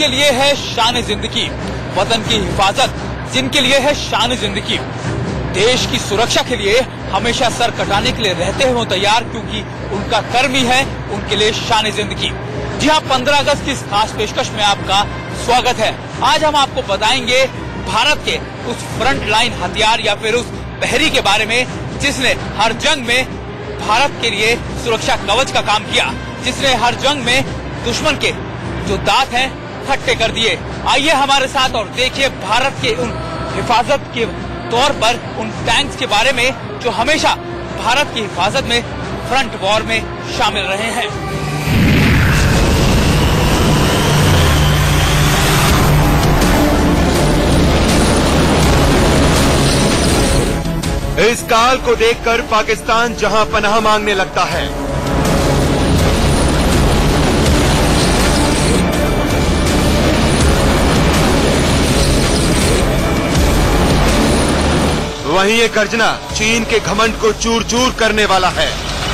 जिनके लिए है शान जिंदगी, वतन की हिफाजत जिनके लिए है शान जिंदगी, देश की सुरक्षा के लिए हमेशा सर कटाने के लिए रहते हो तैयार, क्योंकि उनका कर्म ही है उनके लिए शान जिंदगी। जी हाँ, 15 अगस्त की इस खास पेशकश में आपका स्वागत है। आज हम आपको बताएंगे भारत के उस फ्रंट लाइन हथियार या फिर उस प्रहरी के बारे में जिसने हर जंग में भारत के लिए सुरक्षा कवच का काम किया, जिसने हर जंग में दुश्मन के जो दांत हैं खट्टे कर दिए। आइए हमारे साथ और देखिए भारत के उन हिफाजत के तौर पर उन टैंक्स के बारे में जो हमेशा भारत की हिफाजत में फ्रंट वॉर में शामिल रहे हैं। इस काल को देखकर पाकिस्तान जहां पनाह मांगने लगता है, वहीं ये गर्जना चीन के घमंड को चूर चूर करने वाला है।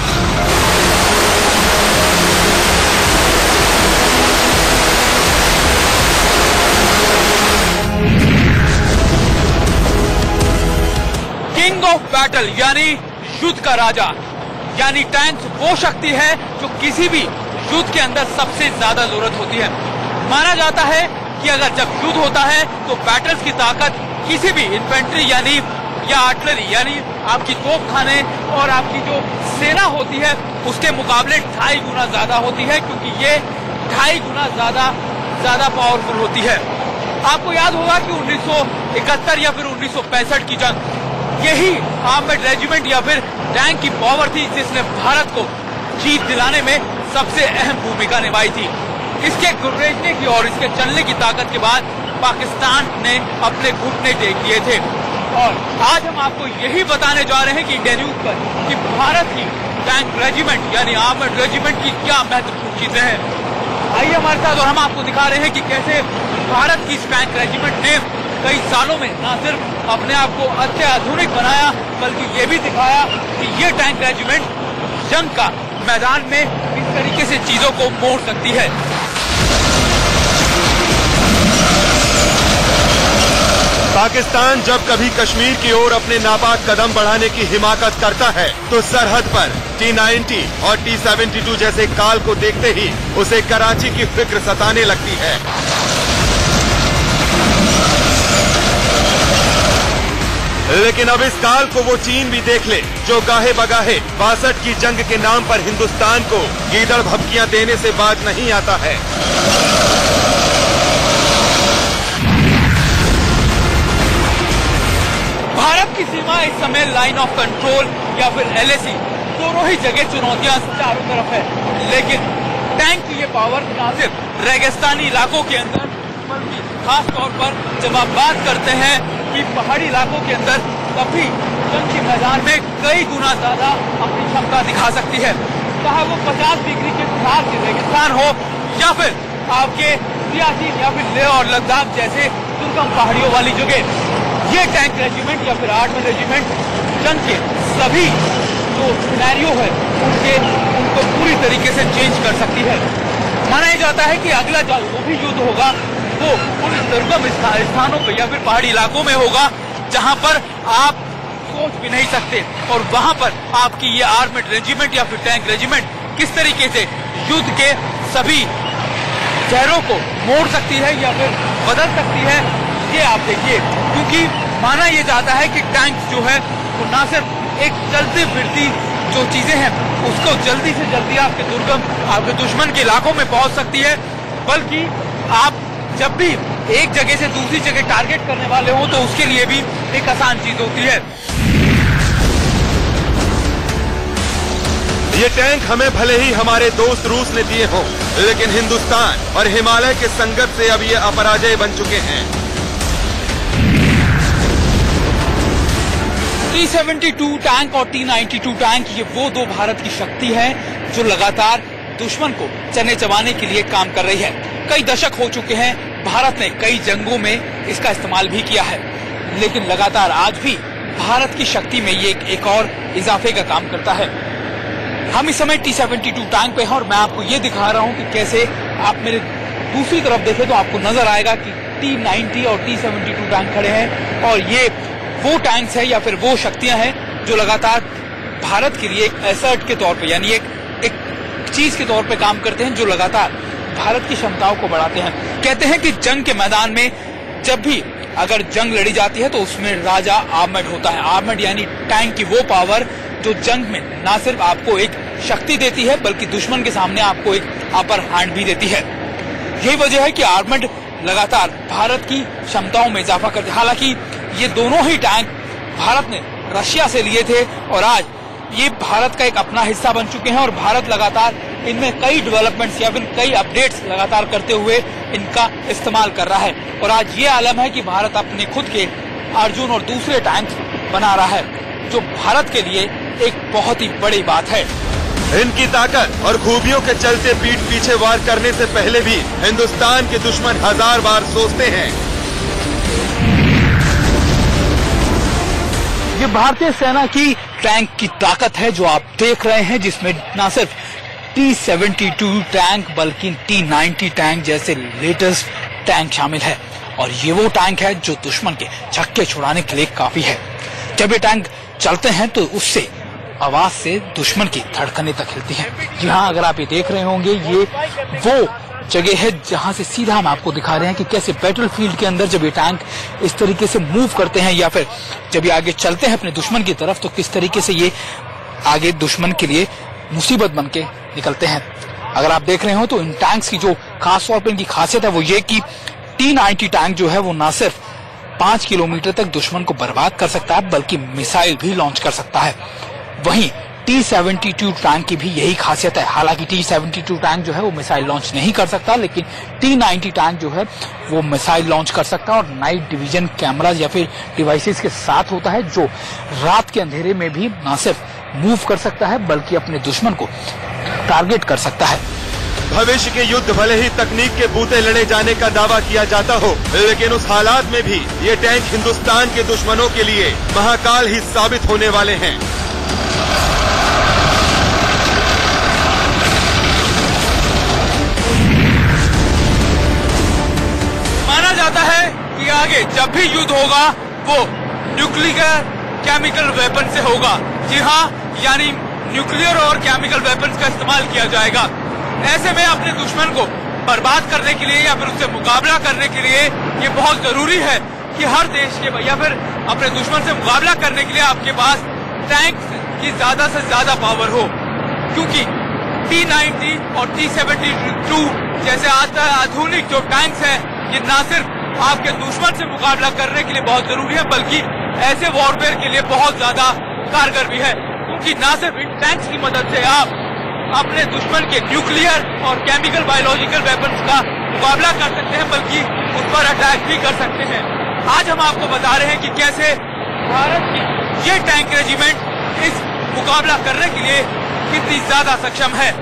किंग ऑफ बैटल यानी युद्ध का राजा, यानी टैंक्स वो शक्ति है जो किसी भी युद्ध के अंदर सबसे ज्यादा जरूरत होती है। माना जाता है कि अगर जब युद्ध होता है तो बैटल्स की ताकत किसी भी इन्फेंट्री यानी या आर्टिलरी यानी आपकी तोपखाने और आपकी जो सेना होती है उसके मुकाबले 2.5 गुना ज्यादा होती है, क्योंकि ये 2.5 गुना ज्यादा पावरफुल होती है। आपको याद होगा कि 1971 या फिर 1965 की जंग, यही आर्मर्ड रेजिमेंट या फिर टैंक की पावर थी जिसने भारत को जीत दिलाने में सबसे अहम भूमिका निभाई थी। इसके गुर्रेजने की और इसके चलने की ताकत के बाद पाकिस्तान ने अपने घुटने टेक दिए थे। और आज हम आपको यही बताने जा रहे हैं कि इंडिया न्यूज पर कि भारत की टैंक रेजिमेंट यानी आर्मर्ड रेजिमेंट की क्या महत्वपूर्ण चीजें हैं। आइए हमारे साथ और हम आपको दिखा रहे हैं कि कैसे भारत की टैंक रेजिमेंट ने कई सालों में न सिर्फ अपने आप को अत्याधुनिक बनाया बल्कि ये भी दिखाया कि ये टैंक रेजिमेंट जंग का मैदान में किस तरीके से चीजों को मोड़ सकती है। पाकिस्तान जब कभी कश्मीर की ओर अपने नापाक कदम बढ़ाने की हिमाकत करता है तो सरहद पर T-90 और T-72 जैसे काल को देखते ही उसे कराची की फिक्र सताने लगती है। लेकिन अब इस काल को वो चीन भी देख ले जो गाहे बगाहे 62 की जंग के नाम पर हिंदुस्तान को गीदड़ भभकियां देने से बाज नहीं आता है। भारत की सीमा इस समय लाइन ऑफ कंट्रोल या फिर LAC दोनों ही जगह चुनौतियां चारों तरफ है, लेकिन टैंक की ये पावर न सिर्फ रेगिस्तानी इलाकों के अंदर बल्कि खास तौर पर जब आप बात करते हैं कि पहाड़ी इलाकों के अंदर तब भी जंग के मैदान में कई गुना ज्यादा अपनी क्षमता दिखा सकती है। चाहे वो 50 डिग्री के खास रेगिस्तान हो या फिर आपके सियाचिन या फिर लेह और लद्दाख जैसे दुर्गम पहाड़ियों वाली जगह, ये टैंक रेजिमेंट या फिर आर्मर्ड रेजिमेंट जंग के सभी जो सिनेरियो है उनको पूरी तरीके से चेंज कर सकती है। माना जाता है कि अगला जो भी युद्ध होगा वो उन दुर्गम स्थानों पर या फिर पहाड़ी इलाकों में होगा जहां पर आप सोच भी नहीं सकते, और वहां पर आपकी ये आर्मर्ड रेजिमेंट या फिर टैंक रेजिमेंट किस तरीके से युद्ध के सभी चेहरों को मोड़ सकती है या फिर बदल सकती है, ये आप देखिए। क्योंकि माना ये जाता है कि टैंक जो है वो न सिर्फ एक चलती फिरती जो चीजें हैं उसको जल्दी से जल्दी आपके दुश्मन के इलाकों में पहुंच सकती है, बल्कि आप जब भी एक जगह से दूसरी जगह टारगेट करने वाले हो तो उसके लिए भी एक आसान चीज होती है। ये टैंक हमें भले ही हमारे दोस्त रूस ने दिए हों, लेकिन हिंदुस्तान और हिमालय के संगत से अब ये अपराजय बन चुके हैं। T-72 टैंक और T-92 टैंक ये वो दो भारत की शक्ति है जो लगातार दुश्मन को चने चबाने के लिए काम कर रही है। कई दशक हो चुके हैं, भारत ने कई जंगों में इसका इस्तेमाल भी किया है, लेकिन लगातार आज भी भारत की शक्ति में ये एक और इजाफे का काम करता है। हम इस समय T-72 टैंक पे हैं और मैं आपको ये दिखा रहा हूँ कि कैसे आप मेरे दूसरी तरफ देखें तो आपको नजर आएगा कि T-90 और T-72 टैंक खड़े हैं और ये वो टैंक्स है या फिर वो शक्तियां हैं जो लगातार भारत के लिए एक एसर्ट के तौर पे यानी एक चीज के तौर पे काम करते हैं, जो लगातार भारत की क्षमताओं को बढ़ाते हैं। कहते हैं कि जंग के मैदान में जब भी अगर जंग लड़ी जाती है तो उसमें राजा आर्मर्ड होता है। आर्मर्ड यानी टैंक की वो पावर जो जंग में ना सिर्फ आपको एक शक्ति देती है बल्कि दुश्मन के सामने आपको एक अपर हैंड भी देती है। यही वजह है कि आर्मर्ड लगातार भारत की क्षमताओं में इजाफा करते हैं। हालांकि ये दोनों ही टैंक भारत ने रशिया से लिए थे और आज ये भारत का एक अपना हिस्सा बन चुके हैं और भारत लगातार इनमें कई डेवलपमेंट्स या फिर कई अपडेट्स लगातार करते हुए इनका इस्तेमाल कर रहा है। और आज ये आलम है कि भारत अपने खुद के अर्जुन और दूसरे टैंक्स बना रहा है, जो भारत के लिए एक बहुत ही बड़ी बात है। इनकी ताकत और खूबियों के चलते पीठ पीछे वार करने से पहले भी हिंदुस्तान के दुश्मन 1000 बार सोचते हैं। ये भारतीय सेना की टैंक की ताकत है जो आप देख रहे हैं, जिसमें न सिर्फ T-72 टैंक बल्कि T-90 टैंक जैसे लेटेस्ट टैंक शामिल है। और ये वो टैंक है जो दुश्मन के छक्के छुड़ाने के लिए काफी है। जब ये टैंक चलते हैं तो उससे आवाज से दुश्मन की धड़कनें तक हिलती हैं। जी हाँ, अगर आप ये देख रहे होंगे, ये वो जगह है जहां से सीधा हम आपको दिखा रहे हैं कि कैसे बैटलफील्ड के अंदर जब ये टैंक इस तरीके से मूव करते हैं या फिर जब ये आगे चलते हैं अपने दुश्मन की तरफ, तो किस तरीके से ये आगे दुश्मन के लिए मुसीबत बन के निकलते हैं। अगर आप देख रहे हो तो इन टैंक्स की जो खास तौर पर इनकी खासियत है वो ये कि T-90 टैंक जो है वो न सिर्फ 5 किलोमीटर तक दुश्मन को बर्बाद कर सकता है बल्कि मिसाइल भी लॉन्च कर सकता है। वहीं T-72 टैंक की भी यही खासियत है। हालांकि T-72 टैंक जो है वो मिसाइल लॉन्च नहीं कर सकता, लेकिन T-90 टैंक जो है वो मिसाइल लॉन्च कर सकता है और नाइट डिवीजन कैमराज या फिर डिवाइसेस के साथ होता है, जो रात के अंधेरे में भी न सिर्फ मूव कर सकता है बल्कि अपने दुश्मन को टारगेट कर सकता है। भविष्य के युद्ध भले ही तकनीक के बूते लड़े जाने का दावा किया जाता हो, लेकिन उस हालात में भी ये टैंक हिंदुस्तान के दुश्मनों के लिए महाकाल ही साबित होने वाले हैं। माना जाता है कि आगे जब भी युद्ध होगा वो न्यूक्लियर केमिकल वेपन से होगा। जी हाँ, यानी न्यूक्लियर और केमिकल वेपन्स का इस्तेमाल किया जाएगा। ऐसे में अपने दुश्मन को बर्बाद करने के लिए या फिर उससे मुकाबला करने के लिए ये बहुत जरूरी है कि हर देश के या फिर अपने दुश्मन से मुकाबला करने के लिए आपके पास टैंक की ज्यादा से ज्यादा पावर हो, क्योंकि T-90 और T-72 जैसे आधुनिक जो टैंक्स हैं ये न सिर्फ आपके दुश्मन से मुकाबला करने के लिए बहुत जरूरी है बल्कि ऐसे वॉरफेयर के लिए बहुत ज्यादा कारगर भी है, क्योंकि न सिर्फ इन टैंक्स की मदद से आप अपने दुश्मन के न्यूक्लियर और केमिकल बायोलॉजिकल वेपन्स का मुकाबला कर सकते हैं बल्कि उस पर अटैक भी कर सकते हैं। आज हम आपको बता रहे हैं कि कैसे भारत की ये टैंक रेजिमेंट इस मुकाबला करने के लिए कितनी ज्यादा सक्षम है।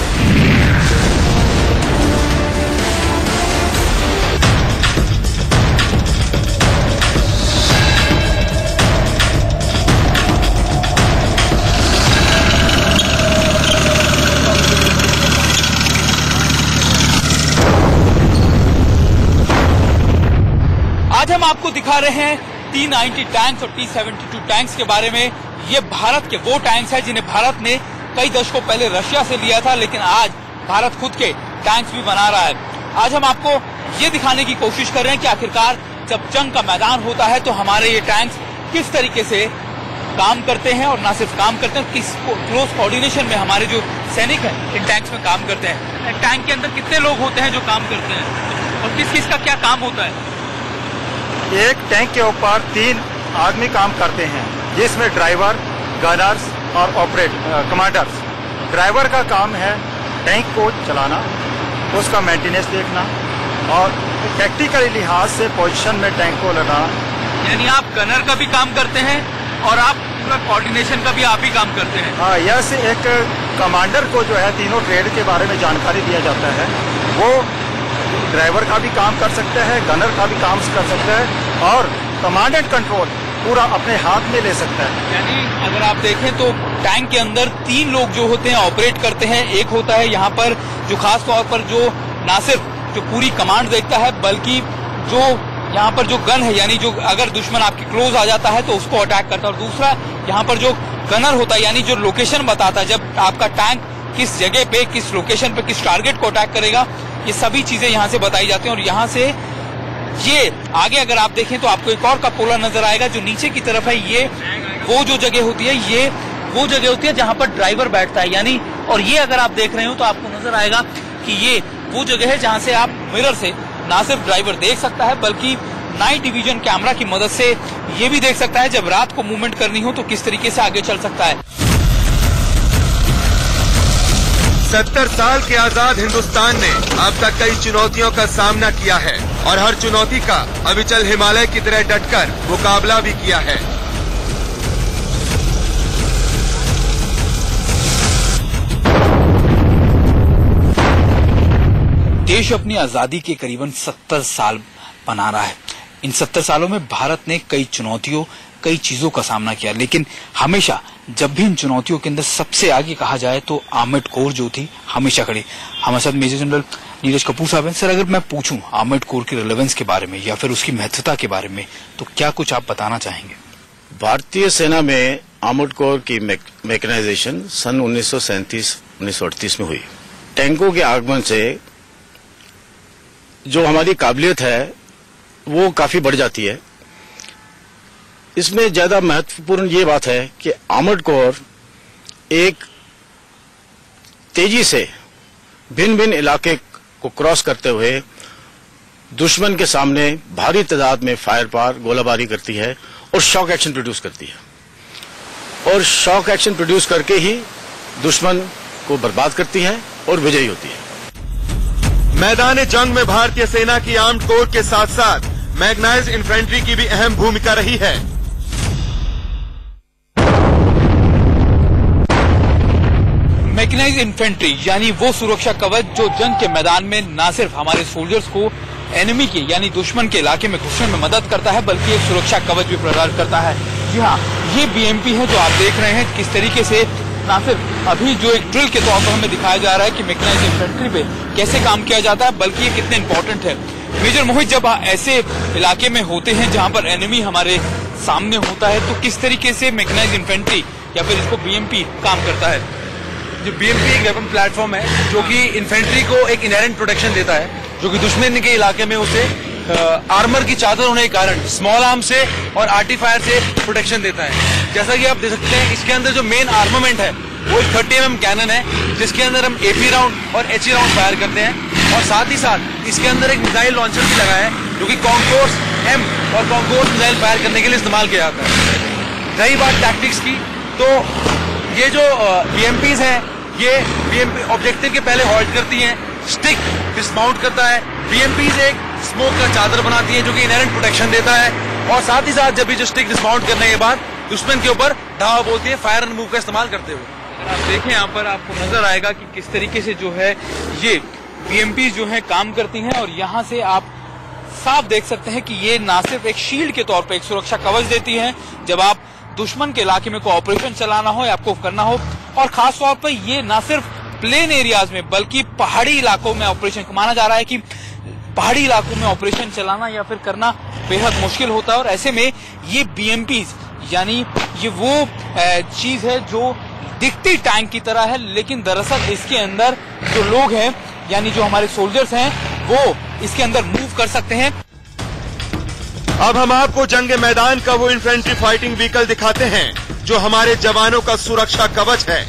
आज हम आपको दिखा रहे हैं T-90 टैंक्स और T-72 टैंक्स के बारे में। ये भारत के वो टैंक्स हैं जिन्हें भारत ने कई दशकों पहले रशिया से लिया था, लेकिन आज भारत खुद के टैंक्स भी बना रहा है। आज हम आपको ये दिखाने की कोशिश कर रहे हैं कि आखिरकार जब जंग का मैदान होता है तो हमारे ये टैंक्स किस तरीके से काम करते हैं और न सिर्फ काम करते हैं, किस क्लोज कोऑर्डिनेशन में हमारे जो सैनिक हैं इन टैंक्स में काम करते हैं। टैंक के अंदर कितने लोग होते हैं जो काम करते हैं और किस किस का क्या काम होता है? एक टैंक के ऊपर 3 आदमी काम करते हैं, जिसमें ड्राइवर, गनर्स और कमांडर्स। ड्राइवर का काम है टैंक को चलाना, उसका मेंटेनेंस देखना और टैक्टिकल लिहाज से पोजीशन में टैंक को लगाना। यानी आप गनर का भी काम करते हैं और आप पूरा कोऑर्डिनेशन का भी आप ही काम करते हैं? हाँ, यह से एक कमांडर को जो है तीनों ट्रेड के बारे में जानकारी दिया जाता है। वो ड्राइवर का भी काम कर सकते हैं, गनर का भी काम कर सकता है और कमांड एंड कंट्रोल पूरा अपने हाथ में ले सकता है। यानी अगर आप देखें तो टैंक के अंदर 3 लोग जो होते हैं ऑपरेट करते हैं। एक होता है यहाँ पर जो खास तौर पर जो ना सिर्फ जो पूरी कमांड देखता है, बल्कि जो यहाँ पर जो गन है, यानी जो अगर दुश्मन आपके क्लोज आ जाता है तो उसको अटैक करता है। और दूसरा यहाँ पर जो गनर होता है, यानी जो लोकेशन बताता है, जब आपका टैंक किस जगह पे, किस लोकेशन पे, किस टारगेट को अटैक करेगा, ये सभी चीजें यहाँ से बताई जाती हैं। और यहाँ से ये आगे अगर आप देखें तो आपको एक और कपोला नजर आएगा जो नीचे की तरफ है। ये वो जो जगह होती है, ये वो जगह होती है जहां पर ड्राइवर बैठता है, यानी और ये अगर आप देख रहे हो तो आपको नजर आएगा कि ये वो जगह है जहां से आप मिरर से ना सिर्फ ड्राइवर देख सकता है, बल्कि नाइट डिवीजन कैमरा की मदद से ये भी देख सकता है जब रात को मूवमेंट करनी हो तो किस तरीके से आगे चल सकता है। 70 साल के आजाद हिंदुस्तान ने अब तक कई चुनौतियों का सामना किया है और हर चुनौती का अविचल हिमालय की तरह डटकर मुकाबला भी किया है। देश अपनी आजादी के करीबन 70 साल मना रहा है। इन 70 सालों में भारत ने कई चुनौतियों, कई चीजों का सामना किया, लेकिन हमेशा जब भी इन चुनौतियों के अंदर सबसे आगे कहा जाए तो आर्मर्ड कोर जो थी हमेशा खड़ी। हमारे साथ मेजर जनरल नीरज कपूर साहब हैं। सर, अगर मैं पूछूं आर्मर्ड कोर की रिलेवेंस के बारे में या फिर उसकी महत्वता के बारे में, तो क्या कुछ आप बताना चाहेंगे? भारतीय सेना में आर्मर्ड कोर की मैकेनाइजेशन सन 1937-1938 में हुई। टैंकों के आगमन से जो हमारी काबिलियत है वो काफी बढ़ जाती है। इसमें ज्यादा महत्वपूर्ण ये बात है कि आर्मर्ड कोर एक तेजी से भिन्न भिन्न इलाके को क्रॉस करते हुए दुश्मन के सामने भारी तादाद में फायर पार गोलाबारी करती है और शॉक एक्शन प्रोड्यूस करती है, और शॉक एक्शन प्रोड्यूस करके ही दुश्मन को बर्बाद करती है और विजयी होती है। मैदान जंग में भारतीय सेना की आर्म्ड कोर के साथ साथ मैग्नाइज्ड इन्फेंट्री की भी अहम भूमिका रही है। मैकेनाइज्ड इन्फेंट्री यानी वो सुरक्षा कवच जो जंग के मैदान में न सिर्फ हमारे सोल्जर्स को एनिमी के यानी दुश्मन के इलाके में घुसने में मदद करता है, बल्कि एक सुरक्षा कवच भी प्रदान करता है। जी हाँ, ये बीएमपी है जो आप देख रहे हैं किस तरीके से न सिर्फ अभी जो एक ड्रिल के तौर पर हमें दिखाया जा रहा है कि मैकेनाइज्ड इन्फेंट्री पे कैसे काम किया जाता है, बल्कि ये कितने इंपॉर्टेंट है। मेजर मोहित, जब ऐसे इलाके में होते हैं जहां पर एनिमी हमारे सामने होता है, तो किस तरीके से मैकेनाइज्ड इन्फेंट्री या फिर इसको बीएमपी काम करता है? जो बीएमपी एक वेपन प्लेटफॉर्म है जो कि इन्फेंट्री को एक इनहेरेंट प्रोटेक्शन देता है, जो कि दुश्मन के इलाके में उसे आर्मर की चादर होने के कारण स्मॉल आर्म से और आर्टी फायर से प्रोटेक्शन देता है। जैसा कि आप देख सकते हैं, इसके अंदर जो मेन आर्मामेंट है वो एक 30 mm कैनन है, जिसके अंदर हम एपी राउंड और एचई राउंड फायर करते हैं, और साथ ही साथ इसके अंदर एक मिसाइल लॉन्चर भी लगा है जो कि कॉन्कोर्स एम और कॉन्कोर्स मिसाइल फायर करने के लिए इस्तेमाल किया जाता है। रही बात टैक्टिक्स की, तो ये जो बीएमपीज हैं, ये बीएमपी ऑब्जेक्टिव के पहले हॉल्ट करती हैं, स्टिक डिसमाउंट करता है, बीएमपीज एक स्मोक का चादर बनाती है जो कि इनहेरेंट प्रोटेक्शन देता है, और साथ ही साथ जब भी जो स्टिक डिसमाउंट करने के बाद दुश्मन के ऊपर धावा बोलती है फायर एंड मूव का इस्तेमाल करते हुए। अगर आप देखें यहाँ पर आपको नजर आएगा कि किस तरीके से जो है ये बीएमपी जो है काम करती हैं, और यहाँ से आप साफ देख सकते हैं कि ये ना सिर्फ एक शील्ड के तौर पे एक सुरक्षा कवच देती है जब आप दुश्मन के इलाके में कोई ऑपरेशन चलाना हो या आपको करना हो, और खास तौर पर ये ना सिर्फ प्लेन एरियाज में बल्कि पहाड़ी इलाकों में ऑपरेशन, माना जा रहा है कि पहाड़ी इलाकों में ऑपरेशन चलाना या फिर करना बेहद मुश्किल होता है, और ऐसे में ये बीएमपीज यानी ये वो चीज है जो दिखती टैंक की तरह है, लेकिन दरअसल इसके अंदर जो लोग हैं यानी जो हमारे सोल्जर्स हैं वो इसके अंदर मूव कर सकते हैं। अब हम आपको जंग मैदान का वो इन्फेंट्री फाइटिंग व्हीकल दिखाते हैं जो हमारे जवानों का सुरक्षा कवच है।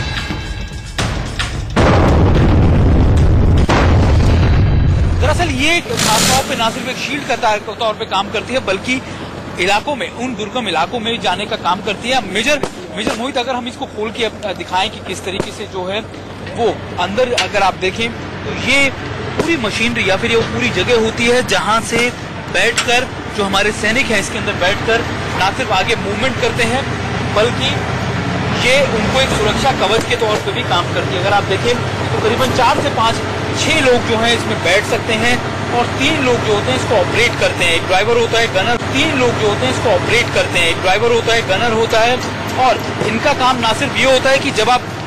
दरअसल ये खासतौर पे ना सिर्फ एक शील्ड का तौर पे काम करती है, बल्कि इलाकों में, उन दुर्गम इलाकों में जाने का काम करती है। मेजर मोहित, अगर हम इसको खोल के दिखाएं कि किस तरीके से जो है वो अंदर अगर आप देखें तो ये पूरी मशीनरी या फिर ये पूरी जगह होती है जहां से बैठकर जो हमारे सैनिक हैं इसके अंदर बैठकर ना सिर्फ आगे मूवमेंट करते हैं, बल्कि ये उनको एक सुरक्षा कवच के तौर पे भी काम करती है। अगर आप देखें तो करीबन 4 से 5, 6 लोग जो हैं इसमें बैठ सकते हैं, और 3 लोग जो होते हैं इसको ऑपरेट करते हैं। एक ड्राइवर होता है, गनर। 3 लोग जो होते हैं इसको ऑपरेट करते हैं। एक ड्राइवर होता है, गनर होता है, और इनका काम ना सिर्फ ये होता है कि जब आप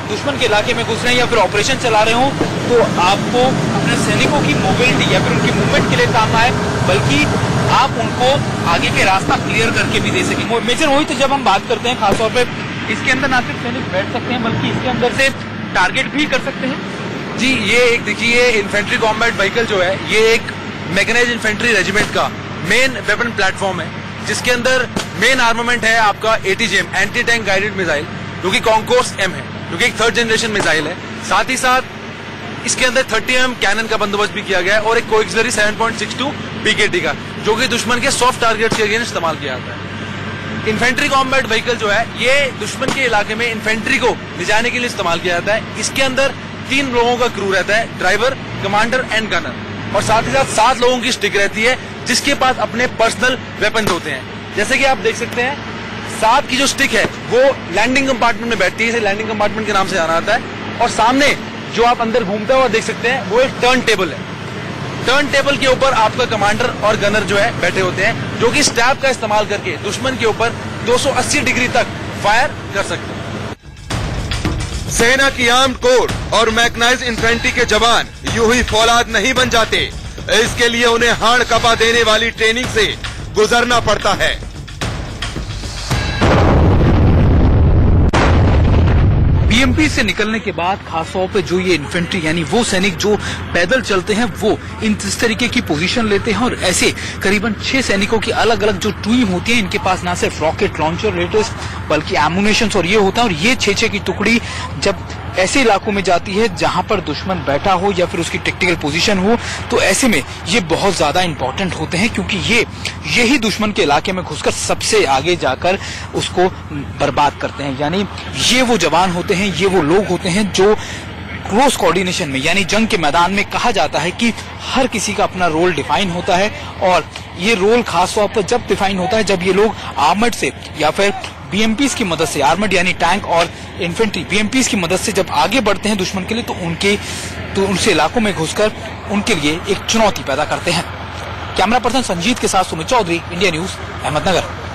दुश्मन के इलाके में घुस रहे हैं या फिर ऑपरेशन चला रहे हो, तो आपको अपने सैनिकों की मोबिलिटी या फिर उनकी मूवमेंट के लिए काम आए, बल्कि आप उनको आगे के रास्ता क्लियर करके भी दे सकें। मेजर वही, तो जब हम बात करते हैं खासतौर पे इसके अंदर ना सिर्फ सैनिक बैठ सकते हैं बल्कि इसके अंदर से टारगेट भी कर सकते हैं। जी, ये एक देखिए इन्फेंट्री कॉम्बैट व्हीकल जो है, ये एक मैकेनाइज्ड इन्फेंट्री रेजिमेंट का मेन वेपन प्लेटफॉर्म है, जिसके अंदर मेन आर्मामेंट है आपका ATGM, anti tank guided missile, जो कि कॉन्कोर्स M है, जो कि एक 3rd जनरेशन मिसाइल है। साथ ही साथ इसके अंदर 30mm कैनन का बंदोबस्त भी किया गया है और एक कोएक्सिलरी 7.62 PKT का, जो कि दुश्मन के सॉफ्ट टारगेट्स के अगेंस्ट इस्तेमाल किया जाता है। इन्फेंट्री कॉम्बैट व्हीकल जो है, ये दुश्मन के इलाके में इन्फेंट्री को ले जाने के लिए इस्तेमाल किया जाता है। इसके अंदर 3 लोगों का क्रू रहता है, ड्राइवर, कमांडर एंड गनर, और साथ ही साथ 7 लोगों की स्टिक रहती है, जिसके पास अपने पर्सनल वेपन होते हैं। जैसे कि आप देख सकते हैं, 7 की जो स्टिक है वो लैंडिंग कंपार्टमेंट में बैठती है, इसे लैंडिंग कंपार्टमेंट के नाम से जाना जाता है। और सामने जो आप अंदर घूमते हो और देख सकते हैं, वो एक टर्न टेबल है। टर्न टेबल के ऊपर आपका कमांडर और गनर जो है बैठे होते हैं, जो कि स्टैब का इस्तेमाल करके दुश्मन के ऊपर 280 डिग्री तक फायर कर सकते हैं। सेना की आर्म्ड कोर और मैकेनाइज्ड इन्फेंट्री के जवान यूं ही फौलाद नहीं बन जाते, इसके लिए उन्हें हाड़ कपा देने वाली ट्रेनिंग से गुजरना पड़ता है। BMP से निकलने के बाद खासतौर पे जो ये इन्फेंट्री यानी वो सैनिक जो पैदल चलते हैं, वो इस तरीके की पोजीशन लेते हैं, और ऐसे करीबन 6 सैनिकों की अलग अलग जो टीम होती है, इनके पास ना सिर्फ रॉकेट लॉन्चर रेटर्स बल्कि एमुनेशन और ये होता है। और ये 6 की टुकड़ी जब ऐसे इलाकों में जाती है जहां पर दुश्मन बैठा हो या फिर उसकी टेक्टिकल पोजीशन हो, तो ऐसे में ये बहुत ज्यादा इंपॉर्टेंट होते हैं, क्योंकि यही दुश्मन के इलाके में घुसकर सबसे आगे जाकर उसको बर्बाद करते हैं। यानी ये वो जवान होते हैं, ये वो लोग होते हैं जो क्लोज कोऑर्डिनेशन में, यानी जंग के मैदान में कहा जाता है कि हर किसी का अपना रोल डिफाइन होता है, और ये रोल खासतौर पर जब डिफाइन होता है जब ये लोग आर्मर्ड से या फिर BMPs की मदद से, आर्मर्ड यानी टैंक और इन्फेंट्री BMPs की मदद से जब आगे बढ़ते हैं दुश्मन के लिए, तो उनसे इलाकों में घुसकर उनके लिए एक चुनौती पैदा करते हैं। कैमरा पर्सन संजीत के साथ सुमित चौधरी, इंडिया न्यूज, अहमदनगर।